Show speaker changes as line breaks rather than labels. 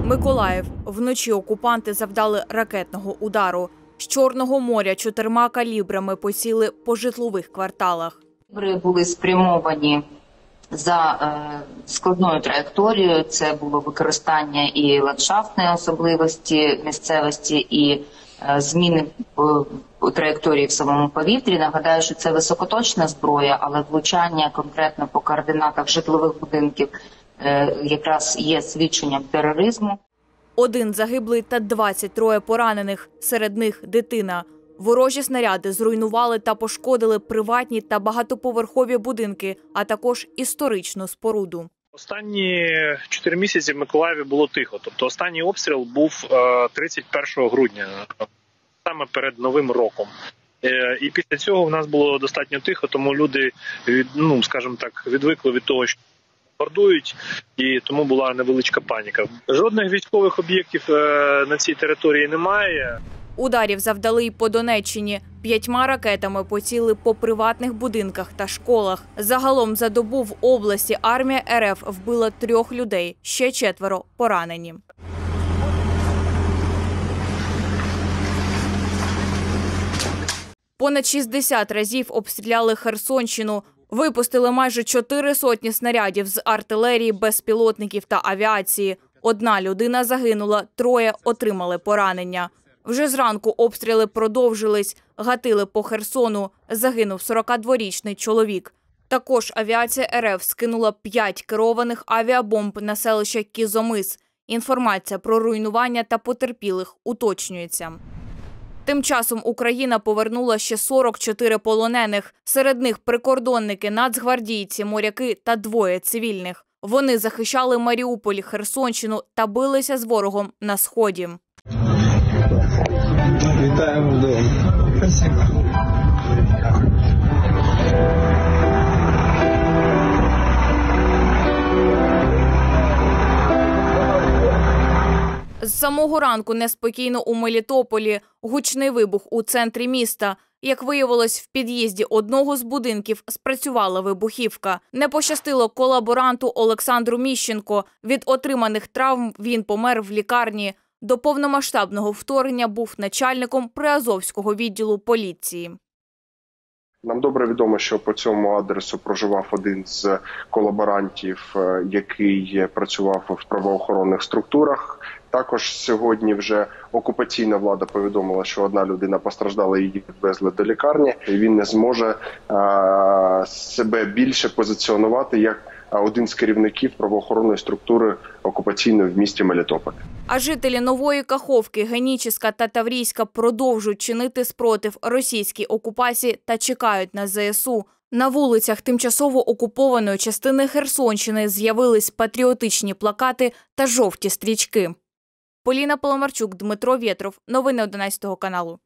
Миколаїв. Вночі окупанти завдали ракетного удару. З Чорного моря 4 калібрами поцілили по житлових кварталах.
Калібри були спрямовані за складною траєкторією. Це було використання і ландшафтної особливості місцевості, і зміни траєкторії в самому повітрі. Нагадаю, що це високоточна зброя, але влучання конкретно по координатах житлових будинків якраз є свідченням тероризму.
1 загиблий та 23 поранених, серед них дитина. Ворожі снаряди зруйнували та пошкодили приватні та багатоповерхові будинки, а також історичну споруду.
Останні 4 місяці в Миколаєві було тихо. Тобто останній обстріл був 31 грудня, саме перед Новим роком. І після цього в нас було достатньо тихо, тому люди, скажімо так, відвикли від того, що бомбардують, і тому була невеличка паніка. Жодних військових об'єктів на цій території немає.
Ударів завдали й по Донеччині. 5 ракетами поцілили по приватних будинках та школах. Загалом за добу в області армія РФ вбила 3 людей, ще 4 поранені. Понад 60 разів обстріляли Херсонщину. Випустили майже 400 снарядів з артилерії, безпілотників та авіації. 1 людина загинула, 3 отримали поранення. Вже зранку обстріли продовжились, гатили по Херсону. Загинув 42-річний чоловік. Також авіація РФ скинула 5 керованих авіабомб на селище Кізомис. Інформація про руйнування та потерпілих уточнюється. Тим часом Україна повернула ще 44 полонених. Серед них прикордонники, нацгвардійці, моряки та 2 цивільних. Вони захищали Маріуполь, Херсонщину та билися з ворогом на Сході.
Вітаємо вдома. Спасибо.
З самого ранку неспокійно у Мелітополі. Гучний вибух у центрі міста. Як виявилось, в під'їзді одного з будинків спрацювала вибухівка. Не пощастило колаборанту Олександру Міщенко. Від отриманих травм він помер в лікарні. До повномасштабного вторгнення був начальником Приазовського відділу поліції.
Нам добре відомо, що по цьому адресу проживав один з колаборантів, який працював в правоохоронних структурах. Також сьогодні вже окупаційна влада повідомила, що 1 людина постраждала, її відвезли до лікарні. І він не зможе себе більше позиціонувати як один з керівників правоохоронної структури окупаційної в місті Мелітополь.
А жителі Нової Каховки, Геніческа та Таврійська продовжують чинити спротив російській окупації та чекають на ЗСУ. На вулицях тимчасово окупованої частини Херсонщини з'явились патріотичні плакати та жовті стрічки. Поліна Поломарчук, Дмитро Вєтров. Новини 11 каналу.